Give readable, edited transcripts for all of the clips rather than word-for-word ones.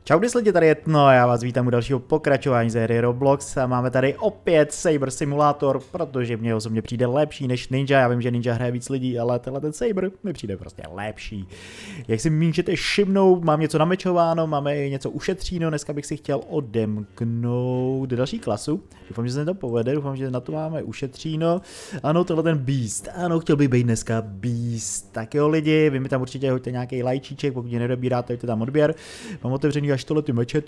Čau lidi, tady je Tno a já vás vítám u dalšího pokračování z hry Roblox a máme tady opět Saber Simulator, protože mně osobně přijde lepší než Ninja. Já vím, že Ninja hraje víc lidí, ale tenhle ten Saber mi přijde prostě lepší. Jak si můžete všimnout, mám něco namečováno, máme i něco ušetříno, dneska bych si chtěl odemknout další klasu. Doufám, že se to povede, doufám, že na to máme ušetříno. Ano, tenhle ten Beast, ano, chtěl bych být dneska Beast. Tak jo lidi, vy mi tam určitě hoďte nějaký lajčíček, pokud mě nedobíráte, hoďte tam odběr. Mám otevřený až tohle ty meče,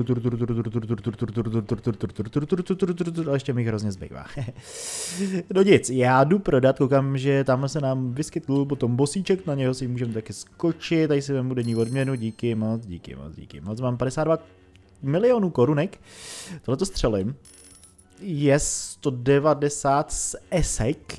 a ještě mi jich hrozně zbývá. No nic, já jdu prodat, koukám, že tam se nám vyskytl potom bosíček, na něho si můžeme taky skočit, tady si vemu denní odměnu, díky moc, mám 52 milionů korunek, tohle to střelím. Je 190 z esek.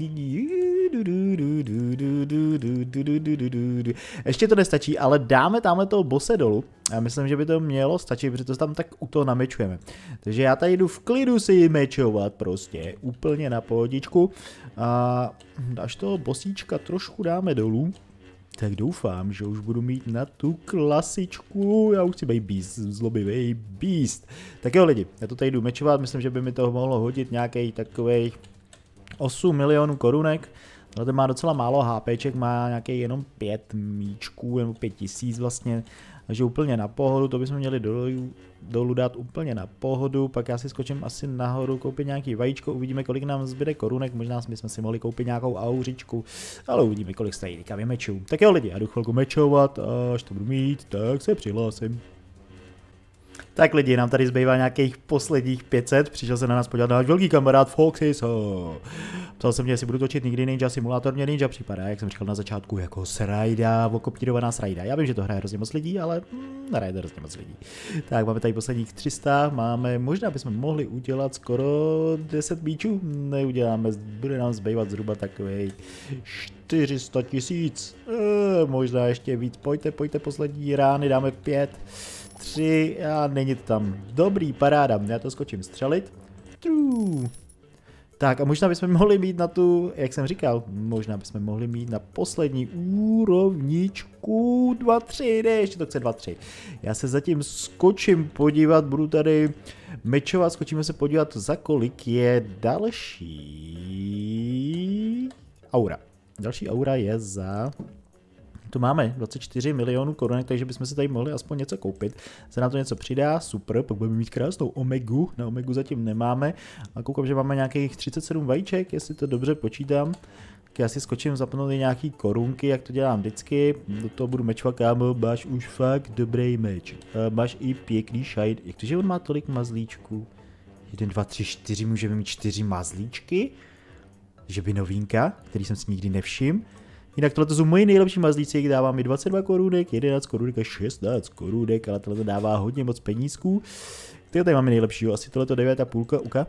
Ještě to nestačí, ale dáme tamhle toho bose dolů. Já myslím, že by to mělo stačit, protože to tam tak u toho namečujeme. Takže já tady jdu v klidu si mečovat prostě, úplně na pohodičku. A až toho bosíčka trošku dáme dolů, tak doufám, že už budu mít na tu klasičku, já už chci být Beast, zlobivý Beast. Tak jo lidi, já to tady jdu mečovat, myslím, že by mi to mohlo hodit nějaký takových 8 milionů korunek. Tohle má docela málo HPček, má nějaký jenom 5 míčků, nebo 5000 vlastně. Takže úplně na pohodu, to bychom měli dolů dát úplně na pohodu, pak já si skočím asi nahoru, koupit nějaký vajíčko, uvidíme kolik nám zbyde korunek, možná bychom si mohli koupit nějakou auřičku, ale uvidíme kolik stojí teďka vymeču. Tak jo lidi, já jdu chvilku mečovat a až to budu mít, tak se přihlásím. Tak lidi, nám tady zbývá nějakých posledních 500, přišel se na nás podívat náš velký kamarád Foxys. Ptal jsem mě, jestli budu točit nikdy Ninja Simulator, mě Ninja připadá, jak jsem říkal na začátku, jako srajda, okopírovaná srajda. Já vím, že to hraje hrozně moc lidí, ale hraje to hrozně moc lidí. Tak, máme tady posledních 300, máme, možná bychom mohli udělat skoro 10 míčů, neuděláme, bude nám zbývat zhruba takovej 400 000, možná ještě víc, pojďte poslední rány, dáme 5. 3 a není to tam. Dobrý, paráda, já to skočím střelit. Tak a možná bychom mohli mít na tu, jak jsem říkal, možná bychom mohli mít na poslední úrovničku 2-3, ne, ještě to chce 2-3. Já se zatím skočím podívat, budu tady mečovat, skočíme se podívat, za kolik je další aura. Další aura je za... Tu máme 24 milionů korunek, takže bychom si tady mohli aspoň něco koupit. Se nám to něco přidá, super, pak budeme mít krásnou omegu, na omegu zatím nemáme. A koukám, že máme nějakých 37 vajíček, jestli to dobře počítám. Tak já si skočím zapnout i nějaký korunky, jak to dělám vždycky. Do toho budu mečovat, kámo, máš už fakt dobrý meč. Máš i pěkný shine. Jak to, že on má tolik mazlíčků? 1, 2, 3, 4, můžeme mít 4 mazlíčky? Že by novinka, který jsem si nikdy nevšiml. Jinak tohle jsou moji nejlepší mazlíci, dává mi 22 korunek, 11 korunek a 16 korunek, ale tohle dává hodně moc penízků. Tyhle tady máme nejlepšího, asi tohleto 9,5 uka.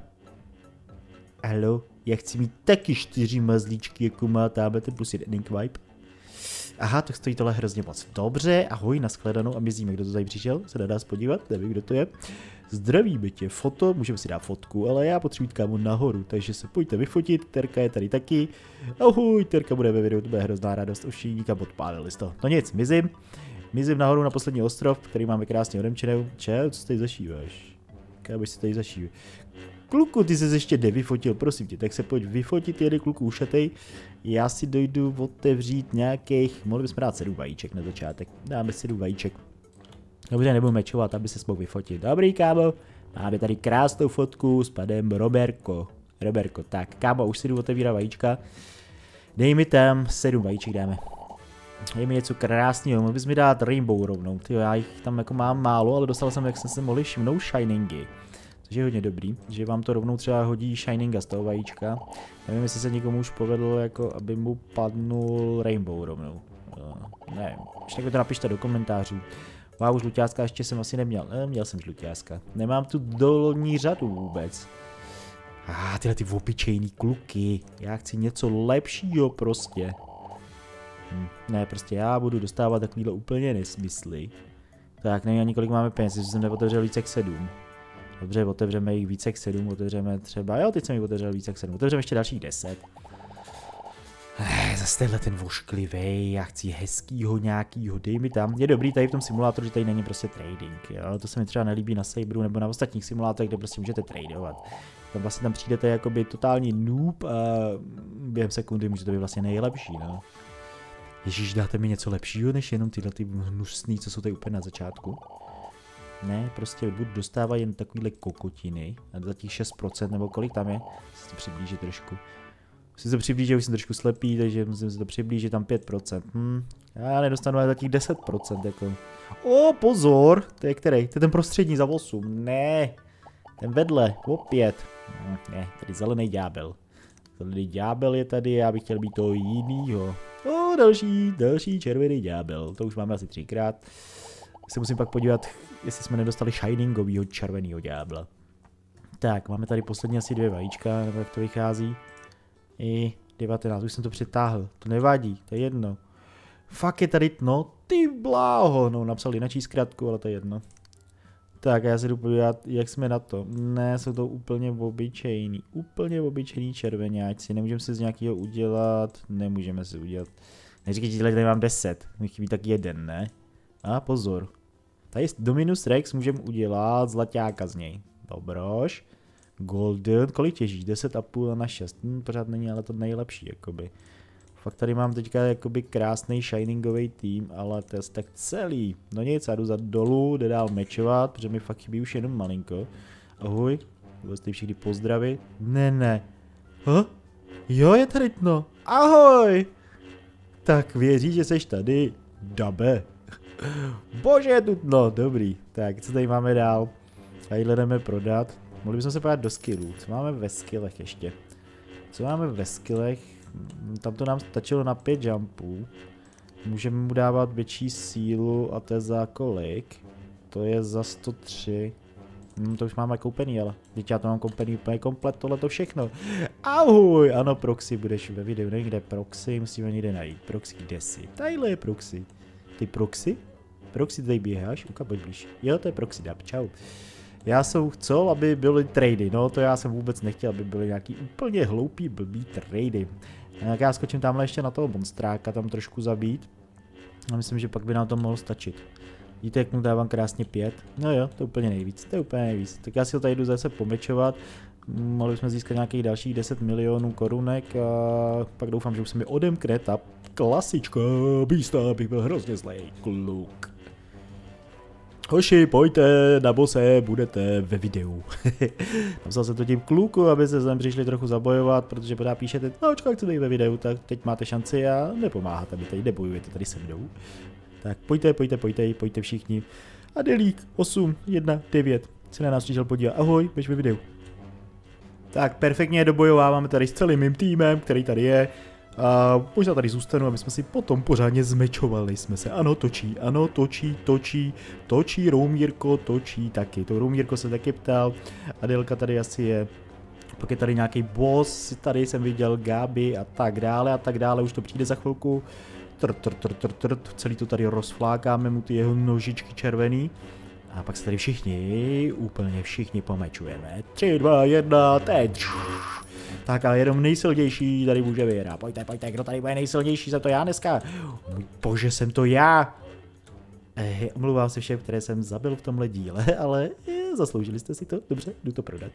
Halo, já chci mít taky 4 mazlíčky, jako má tamhle ten plus 1 vibe. Aha, tak stojí tohle hrozně moc. Dobře, ahoj, nashledanou a mizíme, kdo to tady přišel, se dá nás podívat, nevím, kdo to je. Zdravíme tě, foto, můžeme si dát fotku, ale já potřebuji kámo nahoru, takže se pojďte vyfotit, Terka je tady taky. Ahoj, Terka bude ve videu, to bude hrozná radost, už ji nikam odpálili z toho. No nic, mizím nahoru na poslední ostrov, který máme krásně odemčenou. Co tady zašíváš? Kámo, si tady zašíváš. Kluku, ty se ještě nevyfotil, prosím tě, tak se pojď vyfotit, jeden kluku ušatej. Já si dojdu otevřít nějakých, mohli bychom dát 7 vajíček na začátek, dáme 7 vajíček. Dobře, nebudu mečovat, aby se mohl vyfotit. Dobrý, kámo, máme tady krásnou fotku s panem Roberko, tak kámo, už si jdu otevírat vajíčka. Dej mi tam 7 vajíček, dáme. Dej mi něco krásného, mohl bys mi dát rainbow rovnou, tyjo, já jich tam jako mám málo, ale dostal jsem, jak jsem se mohli všimnout, shiningy. Což je hodně dobrý, že vám to rovnou třeba hodí shininga z toho vajíčka. Nevím, jestli se někomu už povedlo, jako aby mu padnul rainbow rovnou. Nevím, ještě tak to napište do komentářů. Wow, žluťáska ještě jsem asi neměl. Měl jsem žluťáska. Nemám tu dolní řadu vůbec. Tyhle ty obyčejný kluky. Já chci něco lepšího prostě. Ne, prostě já budu dostávat takovýhle úplně nesmysly. Tak, nevím ani kolik máme peněz, že jsem neotevřel více jak 7. Dobře, otevřeme jich více jak 7, otevřeme třeba, jo, teď jsem jich otevřel více jak 7, otevřeme ještě dalších 10. zase tenhle ten vošklivej, já chci hezkýho nějakýho, dej mi tam. Je dobrý tady v tom simulátoru, že tady není prostě trading, jo? To se mi třeba nelíbí na Saberu nebo na ostatních simulátorech, kde prostě můžete tradovat. Tam vlastně tam přijdete jakoby totální noob a během sekundy může to být vlastně nejlepší, no. Ježíš, dáte mi něco lepšího, než jenom tyhle ty hnusný, co jsou tady úplně na začátku. Ne, prostě buď dostávají jen takovýhle kokotiny, a za těch 6%, nebo kolik tam je, si to přiblížit trošku. Musím se přiblížit, už jsem trošku slepý, takže musím se to přiblížit, tam 5%. Já nedostanu ale za těch 10%, jako. O, pozor, to je který? To je ten prostřední za 8, ne. Ten vedle, opět. Ne, tady zelený ďábel. Zelený ďábel je tady, já bych chtěl být toho jinýho. O, další červený ďábel, to už máme asi 3krát. Se musím pak podívat, jestli jsme nedostali shiningovýho červeného ďábla. Tak, máme tady poslední asi 2 vajíčka, nebo jak to vychází. I 19, už jsem to přetáhl, to nevadí, to je jedno. Fakt je tady, no ty bláho, no napsal jinačí zkrátku, ale to je jedno. Tak já se jdu podívat, jak jsme na to. Ne, jsou to úplně obyčejný červenáčci, nemůžeme si z nějakého udělat, nemůžeme si udělat. Neříkejte, tady mám 10, mi chybí tak 1, ne? A pozor, tady Dominus Rex můžeme udělat zlaťáka z něj. Dobroš. Golden, kolik těží? 10,5 na 6. Pořád není ale to nejlepší, jakoby. Fakt tady mám teďka jakoby krásný shiningový tým, ale to je tak celý. No nic, já jdu za dolů, jde dál mečovat, protože mi fakt chybí už jenom malinko. Ahoj, vůbec ty všichni pozdravit. Ne. Jo, je tady tno. Ahoj. Tak věří, že seš tady. Dabe. Bože, je tu tno, dobrý. Tak, co tady máme dál? Tady jdeme prodat. Mohli bychom se podívat do skillů. Co máme ve skillech ještě? Co máme ve skillech? Tam to nám stačilo na 5 jumpů. Můžeme mu dávat větší sílu a to je za kolik? To je za 103. To už máme koupený, ale teď já to mám koupený úplně komplet, tohleto všechno. Ahoj, ano, Proxy, budeš ve videu, nevím kde Proxy, musíme někde najít. Proxy, kde jsi? Tadyhle je Proxy. Ty Proxy? Proxy, tady běháš? Uka, pojď blíž. Jo, to je Proxy, dab, čau. Já jsem chcel, aby byly trady, no to já jsem vůbec nechtěl, aby byly nějaký úplně hloupý, blbý trady. Tak já skočím tamhle ještě na toho monstráka, tam trošku zabít. A myslím, že pak by nám to mohlo stačit. Vidíte, jak mu dávám krásně 5? No jo, to je úplně nejvíc, to je úplně nejvíc. Tak já si ho tady jdu zase pomečovat. Mohli bychom získat nějakých dalších 10 milionů korunek a pak doufám, že už se mi odemkne ta klasička Beasta, abych byl hrozně zlej kluk. Hoši, pojďte, na bose, budete ve videu. Napsal jsem to tím kluku, aby se sem přišli trochu zabojovat, protože pořád píšete, nočka, chci být ve videu, tak teď máte šanci a nepomáháte mi tady, nebojujete tady se mnou. Tak pojďte všichni. A Delík 8, 1, 9, se na nás přišel podívat, ahoj, běž ve videu. Tak perfektně dobojováváme tady s celým mým týmem, který tady je. A možná tady zůstanu, aby jsme si potom pořádně zmečovali jsme se. Ano, točí, Roumírko točí taky. To Roumírko se taky ptal. Adelka tady asi je. Pak je tady nějaký boss, tady jsem viděl Gabi a tak dále, už to přijde za chvilku. Celý to tady rozflákáme mu ty jeho nožičky červený. A pak se tady úplně všichni pomečujeme. 3, 2, 1, teď. Tak ale jenom nejsilnější tady může vyhrát. Pojďte, kdo tady bude nejsilnější, jsem to já dneska. Můj bože, jsem to já. Omlouvám se všem, které jsem zabil v tomhle díle, ale zasloužili jste si to, dobře, jdu to prodat.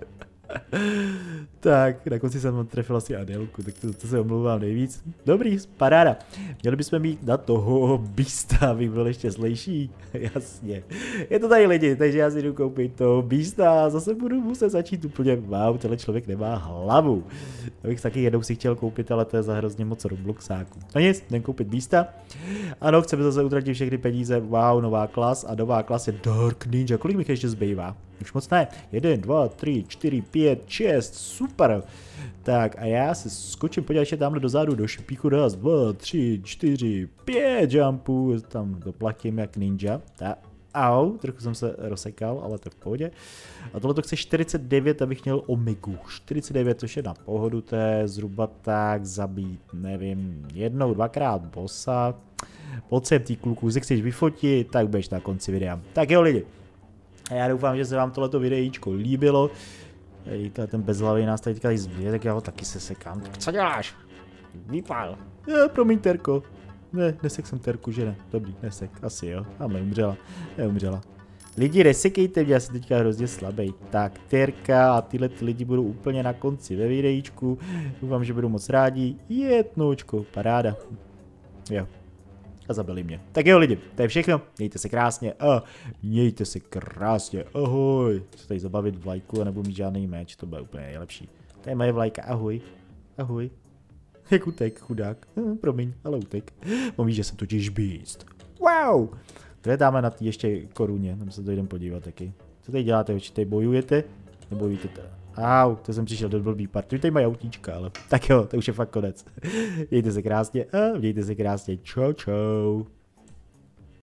Tak, na konci jsem trefil asi Adelku, tak to se omlouvám nejvíc. Dobrý, paráda. Měli bychom mít na toho Beasta, aby byl ještě zlejší. Jasně. Je to tady lidi, takže já si jdu koupit toho Beasta a zase budu muset začít úplně, wow, tenhle člověk nemá hlavu. To bych taky jednou si chtěl koupit, ale to je za hrozně moc Robloxáků. No nic, jdem koupit Beasta. Ano, chceme zase utratit všechny peníze, wow, nová klas a nová klas je Dark Ninja. Kolik mi ještě zbývá? Už moc ne. 1, 2, 3, 4, 5, 6, super. Tak a já se skočím podívat ještě tamhle dozadu do šipíku. 1, 2, 3, 4, 5 jumpů. Tam doplatím jak ninja. Au, trochu jsem se rozsekal, ale to je v pohodě. A tohle to chce 49, abych měl omegu. 49, což je na pohodu, to je zhruba tak zabít, nevím, 1, 2krát bossa. Pojď sem tý kluku, si chceš vyfotit, tak budeš na konci videa. Tak jo lidi. A já doufám, že se vám tohleto videíčko líbilo. Ten bezhlavý nás tady zbije, tak já ho taky se sekám. Tak co děláš? Vypal. Promiň, Terko. Ne, nesek jsem Terku, že ne? Dobrý, nesek, asi jo. A neumřela. Lidi, nesekejte mě, já jsem teďka hrozně slabý. Tak, Terka a tyhle lidi budou úplně na konci ve videíčku. Doufám, že budou moc rádi. Jednočko, paráda. Jo. A zabili mě. Tak jo lidi, to je všechno. Mějte se krásně a mějte se krásně. Ahoj. Se tady zabavit v lajku a nebo mít žádný meč, to bude úplně nejlepší. To je moje vlajka, ahoj. Ahoj. Jak utek, chudák. Promiň, ale utek. On ví, že jsem totiž beast. Wow. Kde dáme na té ještě koruně, tam se to jdem podívat taky. Co tady děláte, oči, tady bojujete? Nebojujete to. Au, to jsem přišel do blbý party. Tady mají autíčka, ale tak jo, to už je fakt konec. Mějte se krásně a mějte se krásně. Čau, čau.